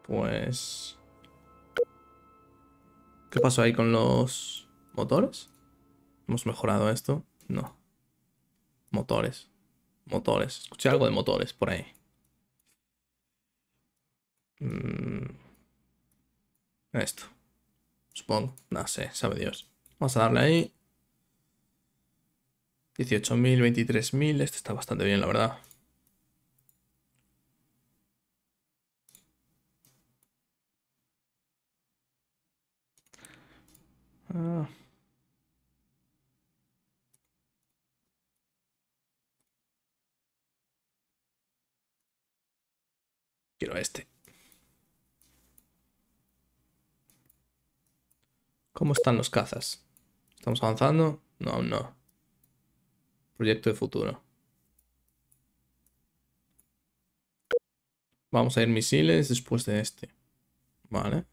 Pues... ¿Qué pasó ahí con los motores? ¿Hemos mejorado esto? No. Motores. Motores. Escuché algo de motores por ahí. Esto. Supongo. No sé, sabe Dios. Vamos a darle ahí. 18.000, 23.000. Este está bastante bien, la verdad. Ah. Quiero este. ¿Cómo están los cazas? ¿Estamos avanzando? No, no. Proyecto de futuro. Vamos a ir misiles después de este. Vale.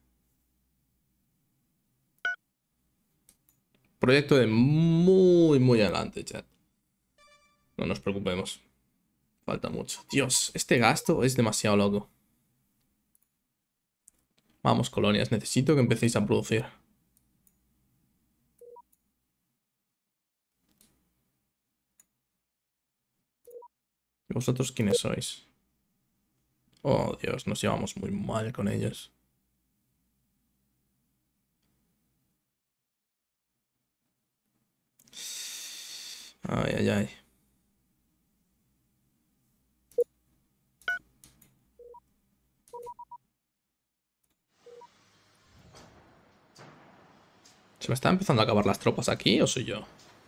Proyecto de muy, muy adelante, chat. No nos preocupemos. Falta mucho. Dios, este gasto es demasiado loco. Vamos, colonias. Necesito que empecéis a producir. ¿Y vosotros quiénes sois? Oh, Dios, nos llevamos muy mal con ellos. Ay, ay, ay. ¿Se me están empezando a acabar las tropas aquí o soy yo?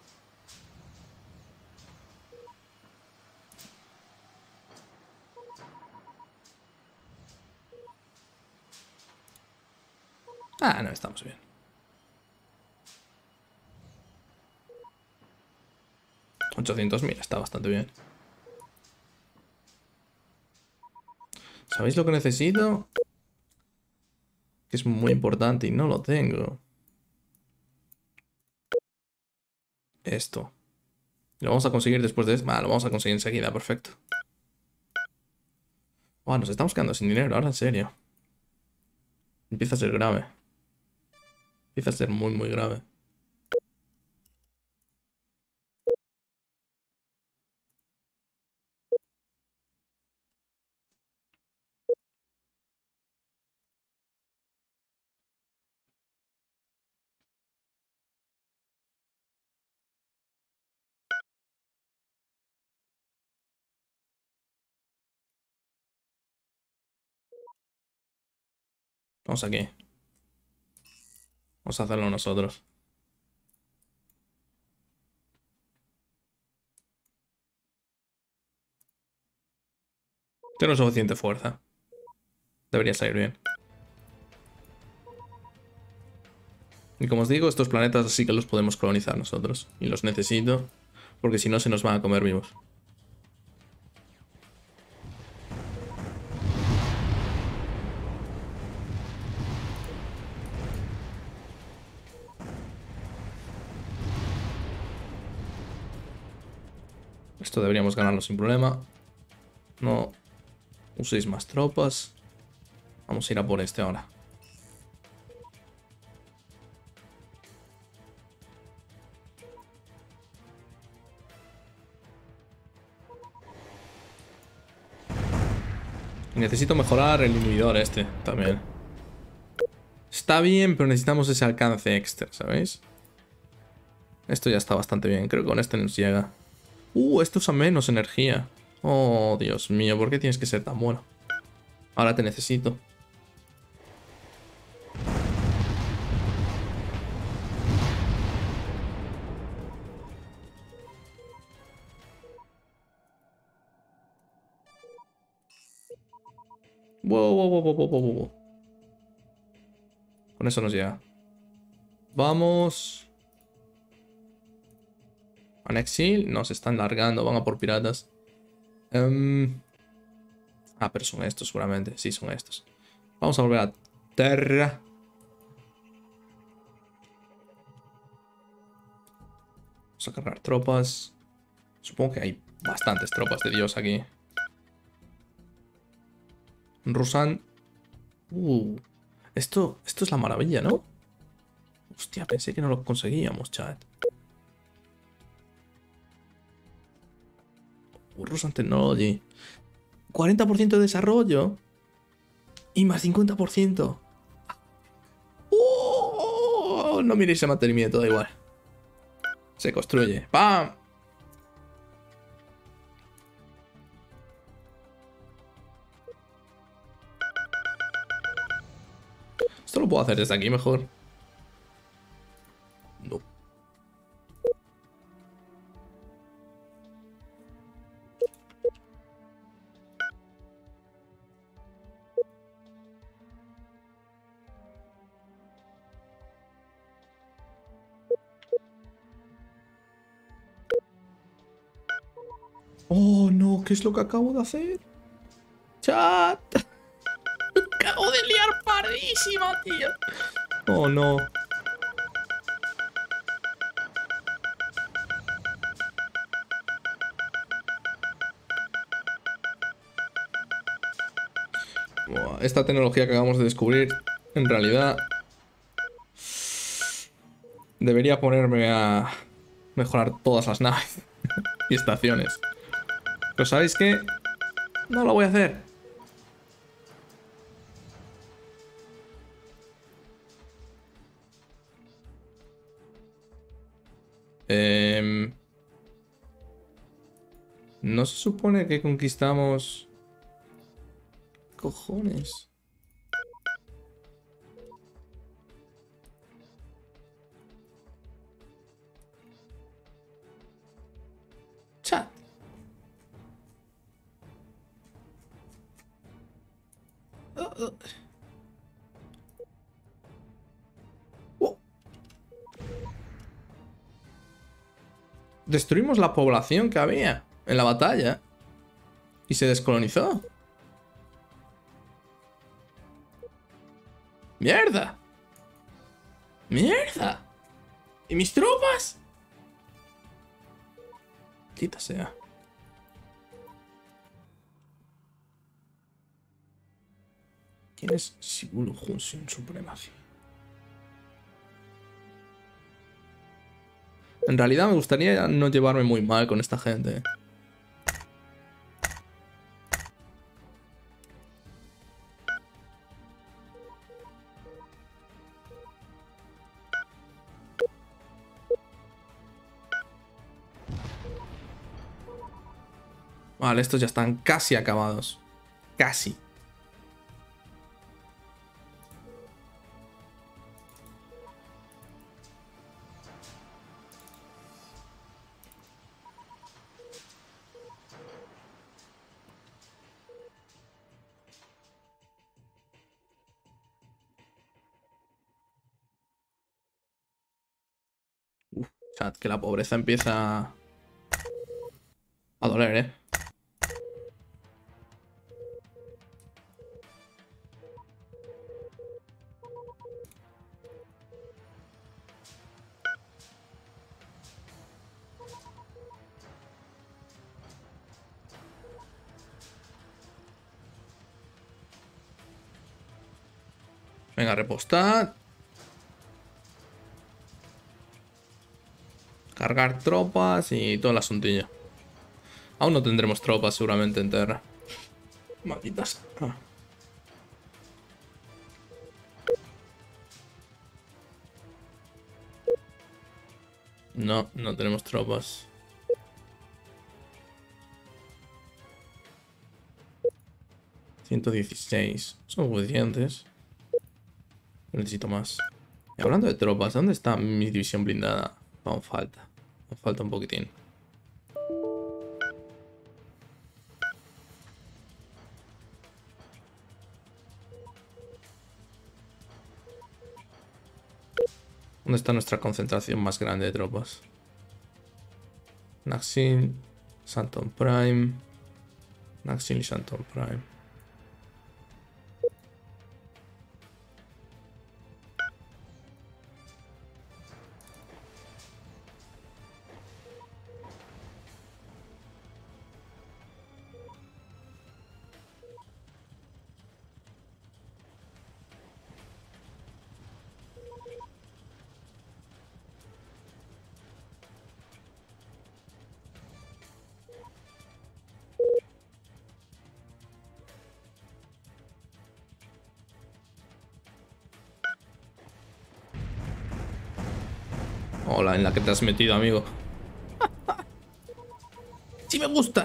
Ah, no, estamos bien. 800.000, está bastante bien. ¿Sabéis lo que necesito? Que es muy importante y no lo tengo. Esto. Lo vamos a conseguir después de esto. Vale, lo vamos a conseguir enseguida, perfecto. Buah, nos estamos quedando sin dinero, ahora en serio. Empieza a ser grave. Empieza a ser muy, muy grave. Vamos aquí. Vamos a hacerlo nosotros. Tengo suficiente fuerza. Debería salir bien. Y como os digo, estos planetas sí que los podemos colonizar nosotros. Y los necesito, porque si no se nos van a comer vivos. Esto deberíamos ganarlo sin problema. No uséis más tropas. Vamos a ir a por este ahora. Y necesito mejorar el inhibidor este también. Está bien, pero necesitamos ese alcance extra, ¿sabéis? Esto ya está bastante bien. Creo que con este nos llega. Esto usa menos energía. Oh, Dios mío, ¿por qué tienes que ser tan bueno? Ahora te necesito. Wow, wow, wow, wow, wow, wow, wow. Con eso nos llega. Vamos. Anexil. No, se están largando. Van a por piratas. Pero son estos seguramente. Sí, son estos. Vamos a volver a Terra. Vamos a cargar tropas. Supongo que hay bastantes tropas de Dios aquí. Rusan. Uh, esto es la maravilla, ¿no? Hostia, pensé que no lo conseguíamos, chat. Russian Technology. 40% de desarrollo. Y más 50%. No miréis el mantenimiento, da igual. Se construye. ¡Pam! Esto lo puedo hacer desde aquí mejor. No. Oh, no, ¿qué es lo que acabo de hacer? ¡Chat! Acabo de liar pardísima, tío. Oh, no. Buah, esta tecnología que acabamos de descubrir, en realidad, debería ponerme a mejorar todas las naves y estaciones. Pero ¿sabéis qué? No lo voy a hacer. Em, no se supone que conquistamos... Cojones. Chat. Oh. Destruimos la población que había en la batalla. Y se descolonizó. ¡Mierda! ¡Mierda! ¿Y mis tropas? Quita sea. ¿Quién es Sibulo Junsun Supremacy? En realidad me gustaría no llevarme muy mal con esta gente. Vale, estos ya están casi acabados. Casi. Uf, chat, que la pobreza empieza a doler, ¿eh? Venga, repostad. Cargar tropas y todo el asuntillo. Aún no tendremos tropas seguramente en Terra. Malditas. Ah. No, no tenemos tropas. 116. Son suficientes. Necesito más. Y hablando de tropas, ¿dónde está mi división blindada? Aún falta. Aún falta un poquitín. ¿Dónde está nuestra concentración más grande de tropas? Naxxin, Santon Prime. Naxxin y Santon Prime. Hola, en la que te has metido, amigo. ¡Sí me gusta!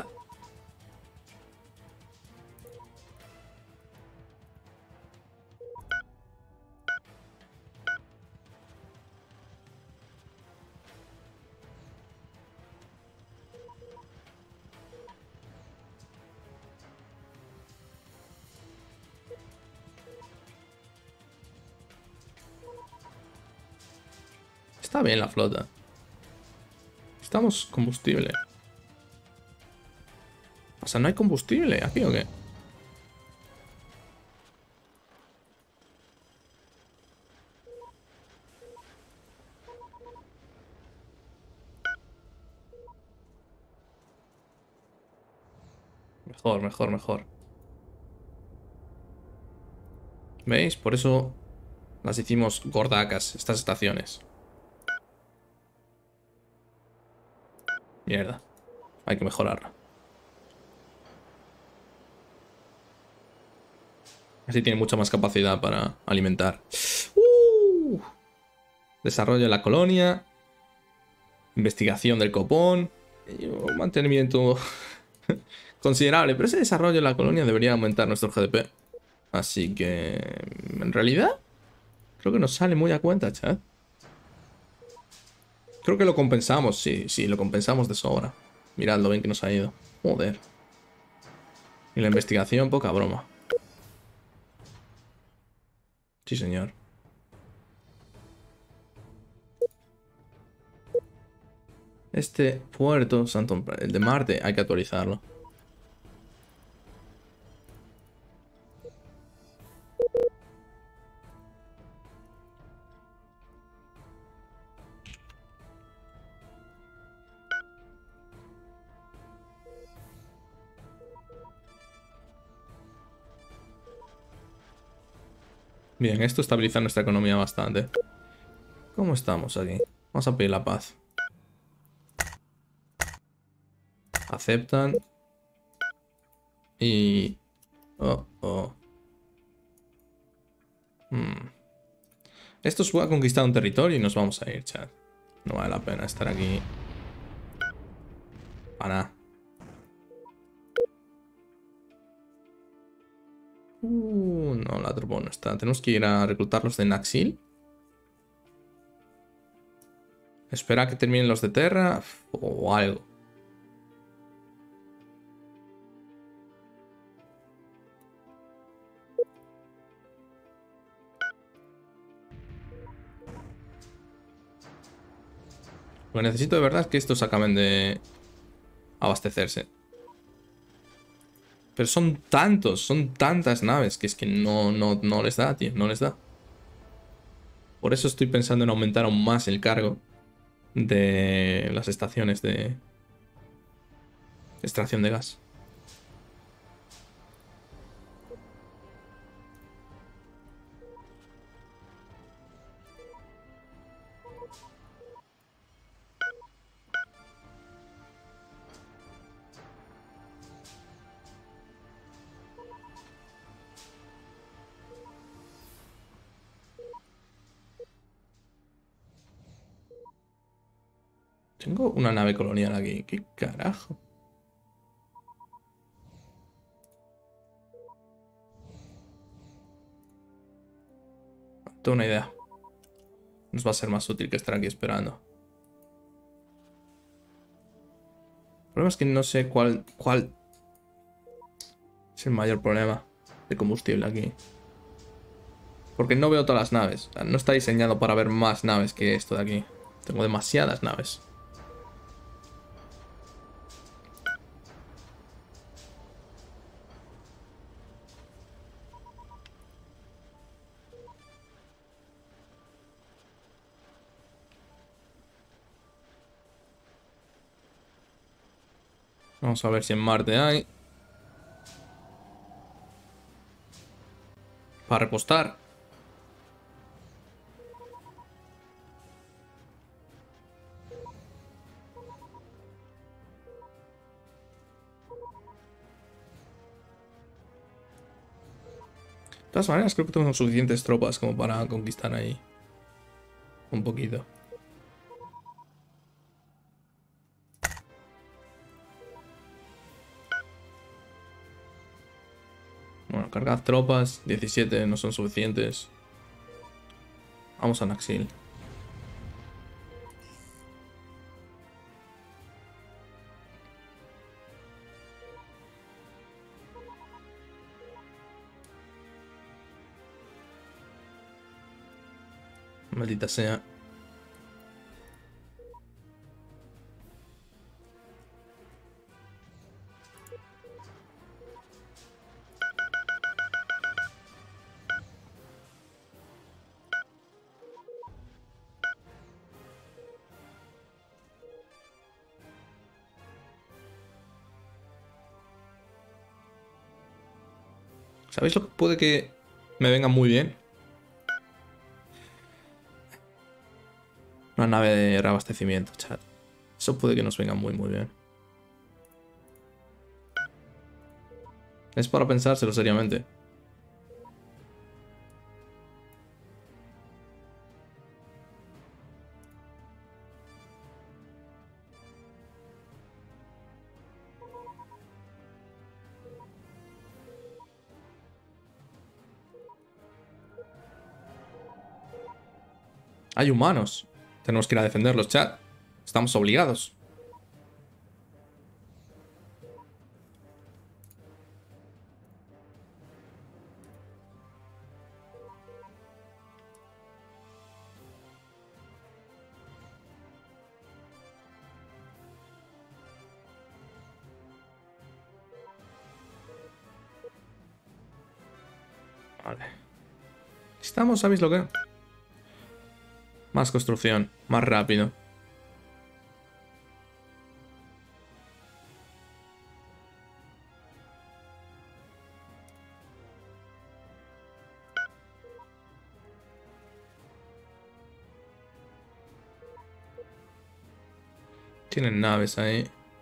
Está bien la flota. Estamos combustible. O sea, ¿no hay combustible aquí o qué? Mejor, mejor, mejor. ¿Veis? Por eso las hicimos gordacas, estas estaciones. Mierda. Hay que mejorarla. Así tiene mucha más capacidad para alimentar. Desarrollo de la colonia. Investigación del copón. Y un mantenimiento considerable. Pero ese desarrollo de la colonia debería aumentar nuestro GDP. Así que... en realidad... creo que nos sale muy a cuenta, chat. Creo que lo compensamos, sí, sí, lo compensamos de sobra. Mirad lo bien que nos ha ido. Joder. Y la investigación, poca broma. Sí, señor. Este puerto, el de Marte, hay que actualizarlo. Bien, esto estabiliza nuestra economía bastante. ¿Cómo estamos aquí? Vamos a pedir la paz. Aceptan. Y... oh, oh. Estos va a conquistar un territorio y nos vamos a ir, chat. No vale la pena estar aquí. Para nada. No, la tropa no está. Tenemos que ir a reclutar los de Naxil. Espera a que terminen los de Terra o algo. Lo que necesito de verdad es que estos acaben de abastecerse. Pero son tantos, son tantas naves que es que no les da, tío, no les da. Por eso estoy pensando en aumentar aún más el cargo de las estaciones de extracción de gas. Tengo una nave colonial aquí. ¿Qué carajo? Tengo una idea. Nos va a ser más útil que estar aquí esperando. El problema es que no sé cuál es el mayor problema de combustible aquí. Porque no veo todas las naves. O sea, no está diseñado para ver más naves que esto de aquí. Tengo demasiadas naves. Vamos a ver si en Marte hay. Para repostar. De todas maneras, creo que tenemos suficientes tropas como para conquistar ahí. Un poquito. cargad tropas. 17 no son suficientes. Vamos a Naxil. Maldita sea. ¿Sabéis lo que puede que me venga muy bien? Una nave de reabastecimiento, chat. Eso puede que nos venga muy bien. Es para pensárselo seriamente. Hay humanos. Tenemos que ir a defenderlos, chat. Estamos obligados. Vale. Estamos, ¿sabéis lo que? Más construcción, más rápido. Tienen naves ahí.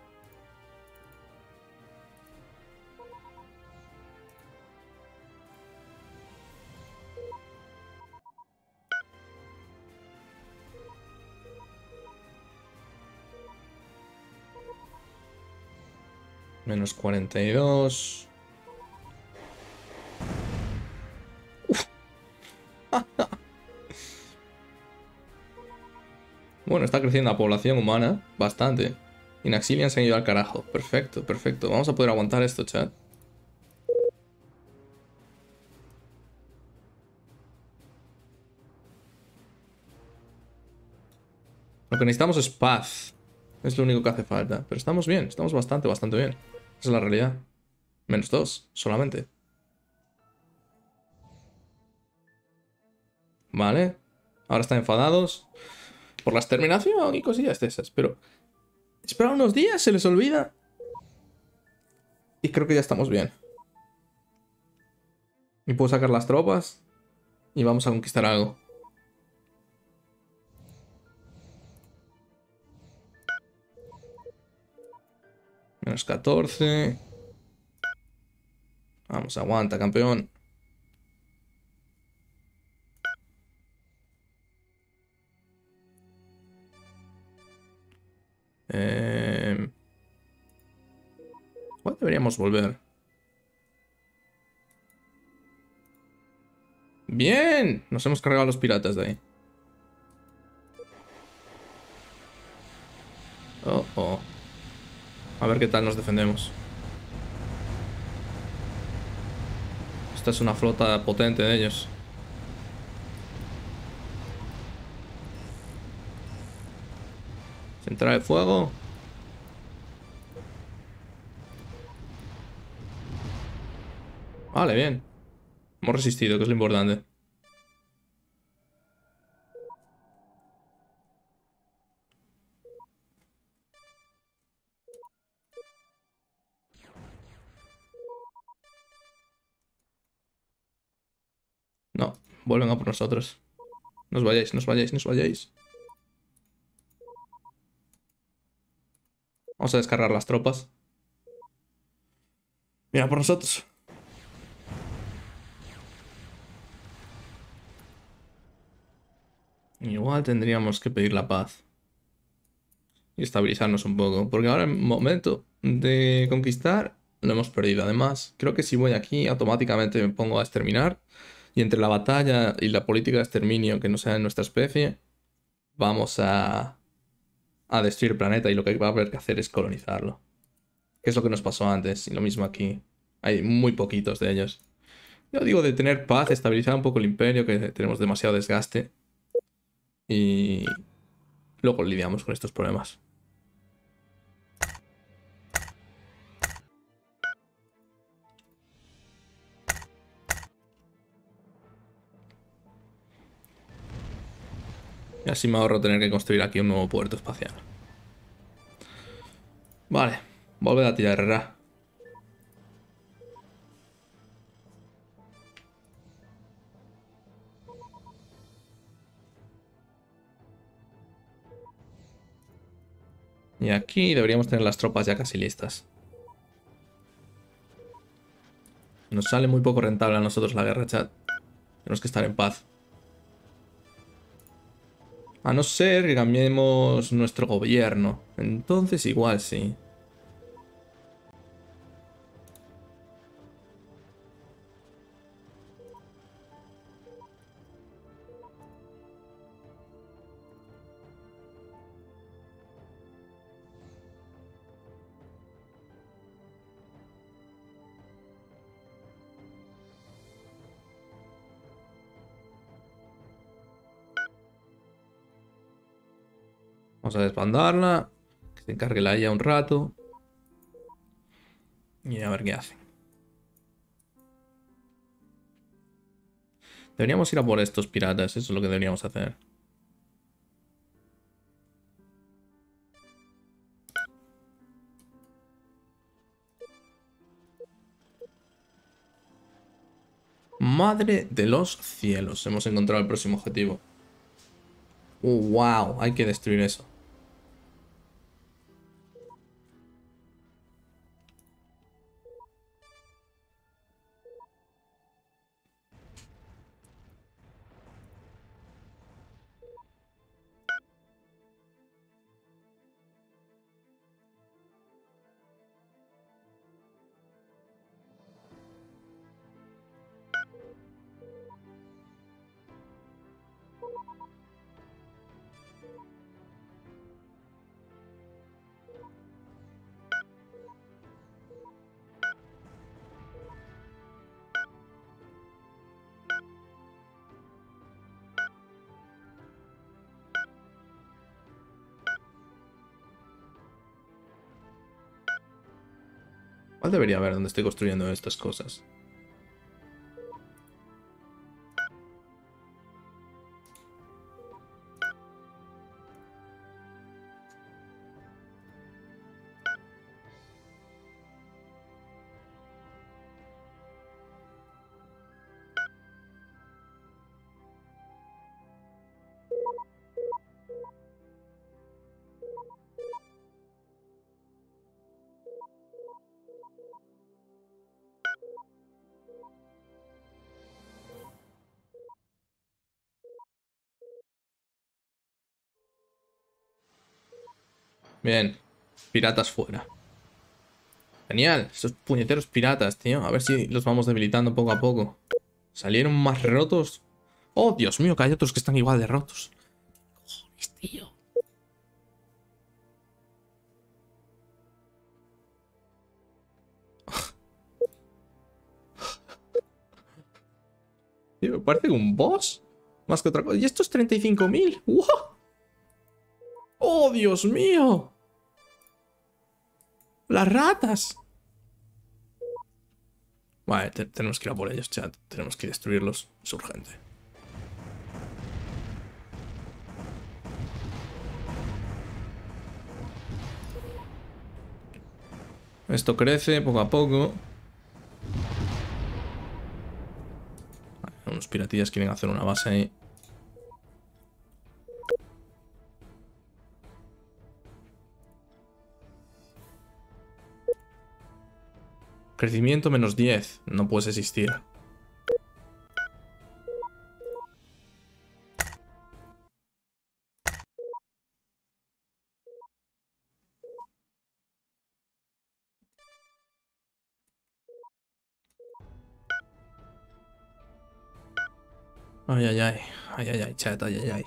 Menos 42. Bueno, está creciendo la población humana. Bastante. Y Naxilian se han ido al carajo. Perfecto, perfecto. Vamos a poder aguantar esto, chat. Lo que necesitamos es paz. Es lo único que hace falta. Pero estamos bien. Estamos bastante bien. Esa es la realidad. Menos 2, solamente. Vale. Ahora están enfadados por la exterminación y cosillas de esas. Pero espera unos días, se les olvida. Y creo que ya estamos bien. Y puedo sacar las tropas. Y vamos a conquistar algo. Menos 14. Vamos, aguanta, campeón. ¿Cuál deberíamos volver? ¡Bien! Nos hemos cargado a los piratas de ahí. Oh, oh. A ver qué tal nos defendemos. Esta es una flota potente de ellos. Central de fuego. Vale, bien. Hemos resistido, que es lo importante. No, vuelven a por nosotros. No os vayáis, no os vayáis, no os vayáis. Vamos a descargar las tropas. Mira por nosotros. Igual tendríamos que pedir la paz. Y estabilizarnos un poco. Porque ahora es momento de conquistar Lo hemos perdido. Además, creo que si voy aquí, automáticamente me pongo a exterminar. Y entre la batalla y la política de exterminio que no sea en nuestra especie, vamos a destruir el planeta y lo que va a haber que hacer es colonizarlo. Que es lo que nos pasó antes. Y lo mismo aquí. Hay muy poquitos de ellos. Yo digo de tener paz, estabilizar un poco el imperio, que tenemos demasiado desgaste. Y luego lidiamos con estos problemas. Y así me ahorro tener que construir aquí un nuevo puerto espacial. Vale, volver a tierra. Y aquí deberíamos tener las tropas ya casi listas. Nos sale muy poco rentable a nosotros la guerra, chat. Tenemos que estar en paz. A no ser que cambiemos nuestro gobierno. Entonces igual sí. Vamos a desbandarla. Que se encargue la IA un rato. Y a ver qué hace. Deberíamos ir a por estos piratas. Eso es lo que deberíamos hacer. Madre de los cielos. Hemos encontrado el próximo objetivo. Wow, hay que destruir eso. ¿Cuál debería haber donde estoy construyendo estas cosas? Bien. Piratas fuera. Genial. Esos puñeteros piratas, tío. A ver si los vamos debilitando poco a poco. ¿Salieron más rotos? Oh, Dios mío, que hay otros que están igual de rotos. Joder, tío. Tío, me parece un boss. Más que otra cosa. ¿Y estos 35.000? ¡Wow! ¡Oh, Dios mío! ¡Las ratas! Vale, tenemos que ir a por ellos, chat. Tenemos que destruirlos. Es urgente. Esto crece poco a poco. Vale, unos piratillas quieren hacer una base ahí. Crecimiento menos 10. No puedes existir. Ay, ay, ay. Ay, ay, ay, chat, ay, ay, ay.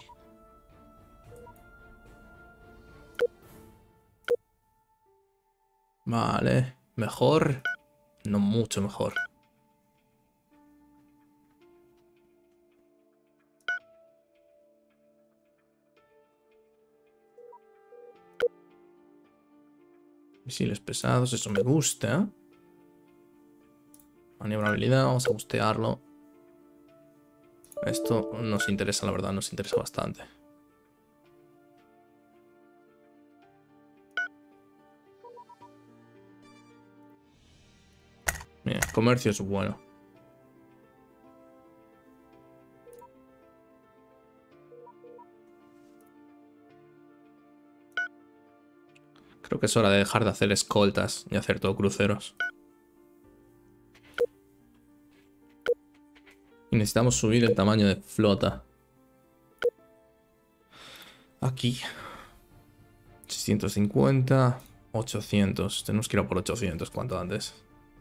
Vale. Mejor. No mucho mejor. Misiles pesados, eso me gusta. Maniobrabilidad, vamos a bustearlo. Esto nos interesa, la verdad, nos interesa bastante. Bien, comercio es bueno. Creo que es hora de dejar de hacer escoltas y hacer todo cruceros. Y necesitamos subir el tamaño de flota. Aquí. 650, 800. Tenemos que ir a por 800 cuanto antes.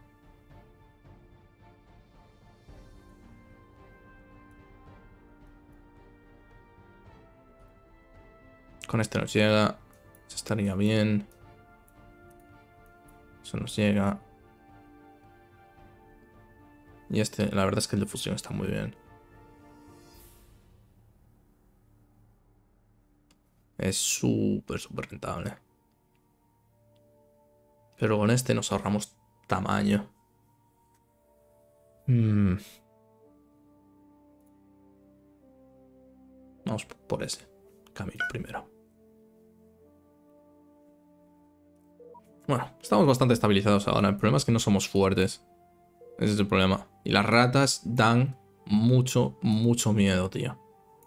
Con este nos llega. Eso estaría bien. Eso nos llega. Y este, la verdad es que el de fusión está muy bien. Es súper, súper rentable. Pero con este nos ahorramos tamaño. Vamos por ese camino primero. Bueno, estamos bastante estabilizados ahora. El problema es que no somos fuertes. Ese es el problema. Y las ratas dan mucho, mucho miedo, tío.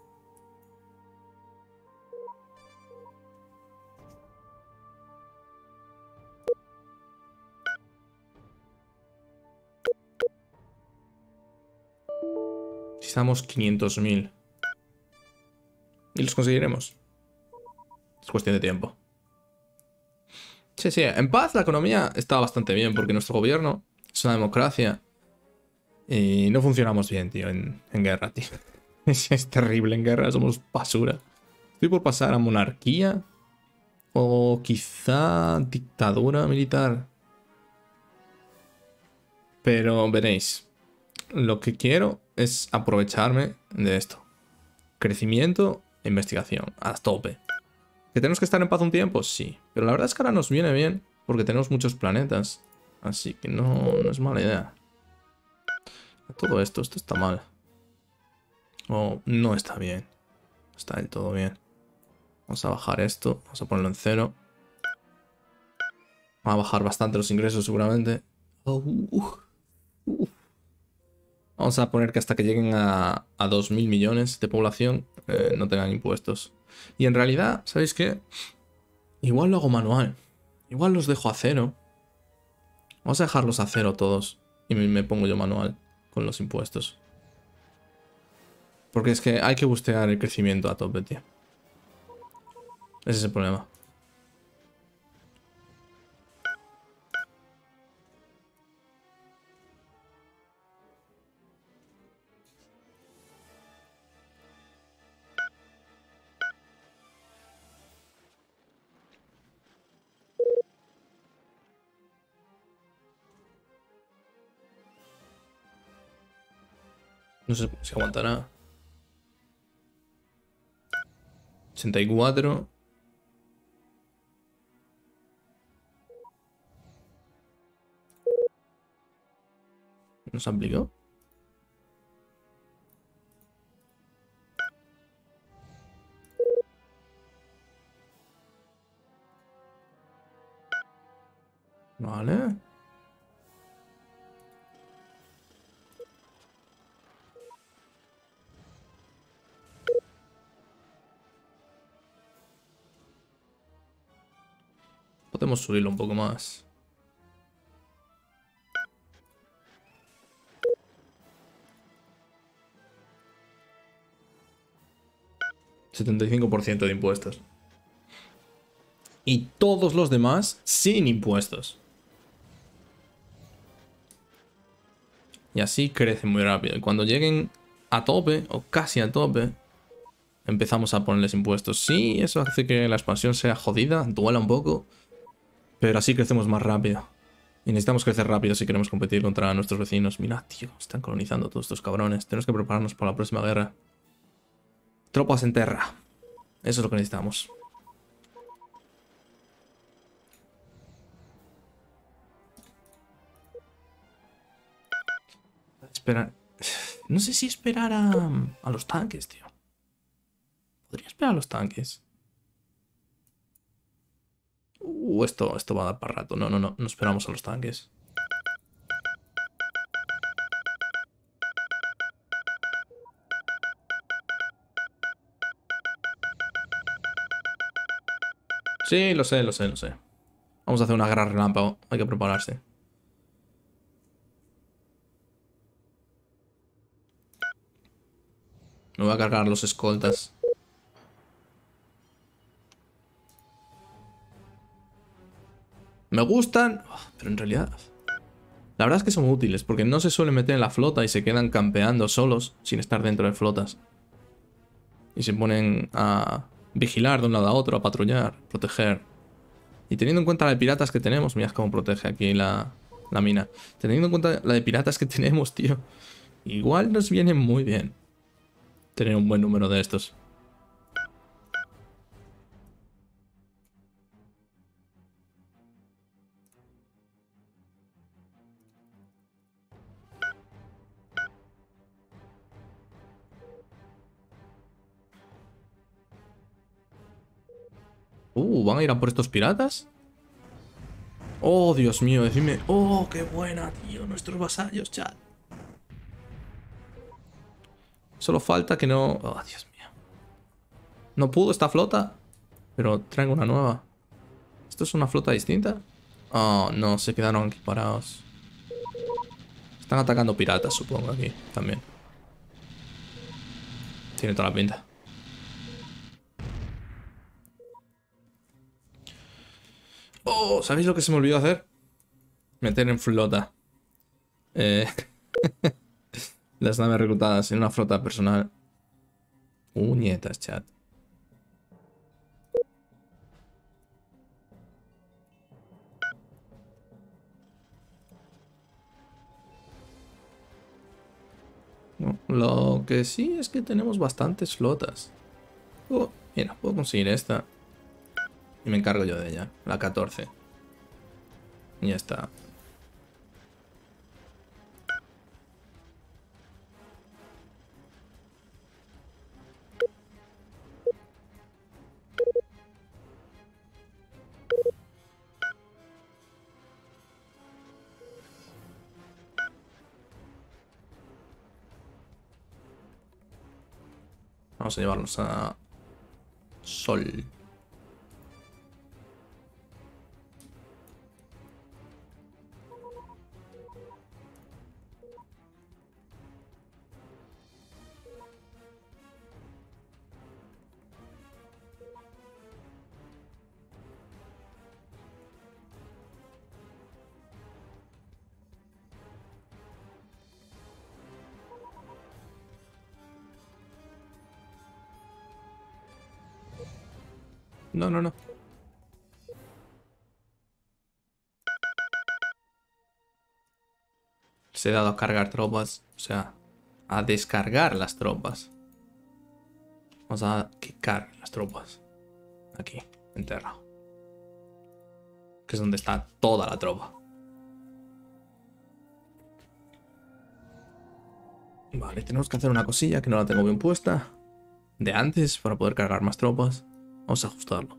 Necesitamos 500.000. Y los conseguiremos. Es cuestión de tiempo. Sí, sí, en paz la economía está bastante bien porque nuestro gobierno es una democracia. Y no funcionamos bien, tío, en guerra, tío. Es terrible en guerra, somos basura. Estoy por pasar a monarquía. O quizá dictadura militar. Pero veréis. Lo que quiero es aprovecharme de esto. Crecimiento e investigación. A tope. ¿Que tenemos que estar en paz un tiempo? Sí. Pero la verdad es que ahora nos viene bien. Porque tenemos muchos planetas. Así que no es mala idea. Todo esto está mal. O no está bien. No está del todo bien. Vamos a bajar esto. Vamos a ponerlo en 0. Va a bajar bastante los ingresos seguramente. Vamos a poner que hasta que lleguen a 2.000 millones de población no tengan impuestos. Y en realidad, ¿sabéis qué? Igual lo hago manual. Igual los dejo a 0. Vamos a dejarlos a 0 todos. Y me pongo yo manual con los impuestos. Porque es que hay que bustear el crecimiento a tope, tío. Ese es el problema. No sé si aguantará. 84. ¿Nos aplicó? Vale. Podemos subirlo un poco más. $75% de impuestos. Y todos los demás sin impuestos. Y así crecen muy rápido. Y cuando lleguen a tope, o casi a tope, empezamos a ponerles impuestos. Sí, eso hace que la expansión sea jodida, duela un poco, pero así crecemos más rápido. Y necesitamos crecer rápido si queremos competir contra nuestros vecinos. Mira, tío, están colonizando todos estos cabrones. Tenemos que prepararnos para la próxima guerra. Tropas en tierra. Eso es lo que necesitamos. Esperar. No sé si esperar a los tanques, tío. Podría esperar a los tanques. Esto va a dar para rato. No, no, no. No esperamos a los tanques. Sí, lo sé, lo sé, lo sé. Vamos a hacer una guerra relámpago. Hay que prepararse. Me voy a cargar los escoltas. Me gustan, pero en realidad... La verdad es que son útiles, porque no se suelen meter en la flota y se quedan campeando solos, sin estar dentro de flotas. Y se ponen a vigilar de un lado a otro, a patrullar, proteger. Y teniendo en cuenta la de piratas que tenemos, mirad cómo protege aquí la mina. Teniendo en cuenta la de piratas que tenemos, tío, igual nos viene muy bien tener un buen número de estos. ¿Van a ir a por estos piratas? Oh, Dios mío, decidme... Oh, qué buena, tío, nuestros vasallos, chat. Solo falta que no... Oh, Dios mío. No pudo esta flota, pero traigo una nueva. ¿Esto es una flota distinta? Oh, no, se quedaron aquí parados. Están atacando piratas, supongo, aquí también. Tiene toda la pinta. Oh, ¿sabéis lo que se me olvidó hacer? Meter en flota. Eh, las naves reclutadas en una flota personal. Nietas, chat. No, lo que sí es que tenemos bastantes flotas. Oh, mira, puedo conseguir esta. Y me encargo yo de ella. La 14. Y ya está. Vamos a llevarlos a Sol. No, no, no. Se he dado a cargar tropas. O sea, a descargar las tropas. Vamos a quicar las tropas. Aquí, en tierra. Que es donde está toda la tropa. Vale, tenemos que hacer una cosilla que no la tengo bien puesta. De antes, para poder cargar más tropas. Vamos a ajustarlo.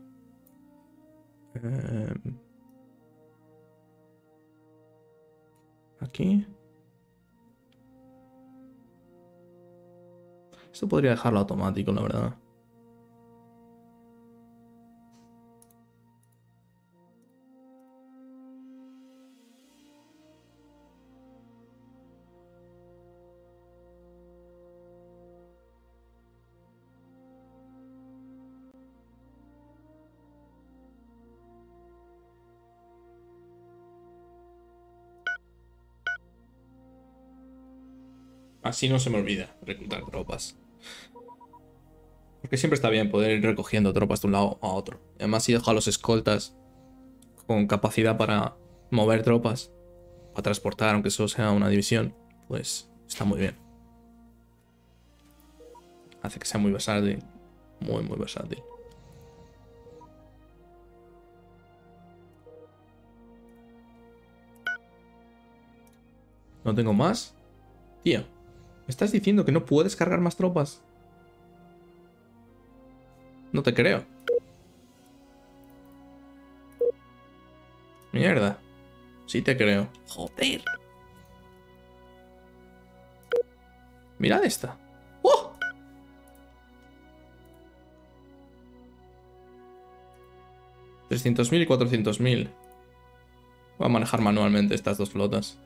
Aquí. Esto podría dejarlo automático, la verdad. Así no se me olvida reclutar tropas. Porque siempre está bien poder ir recogiendo tropas de un lado a otro. Además, si dejo a los escoltas con capacidad para mover tropas, para transportar, aunque solo sea una división, pues está muy bien. Hace que sea muy versátil. Muy, muy versátil. ¿No tengo más? Tío, ¿me estás diciendo que no puedes cargar más tropas? No te creo. Mierda. Sí te creo. Joder. Mirad esta. ¡Oh! $300.000 y 400.000. Voy a manejar manualmente estas dos flotas.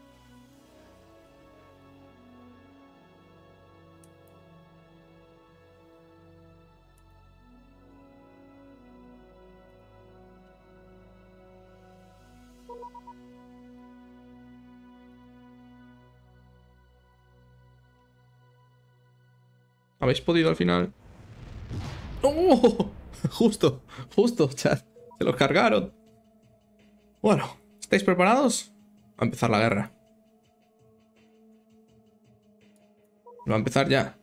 ¿Habéis podido al final? ¡Oh! Justo, justo, chat. Se los cargaron. Bueno, ¿estáis preparados? Va a empezar la guerra. Va a empezar ya.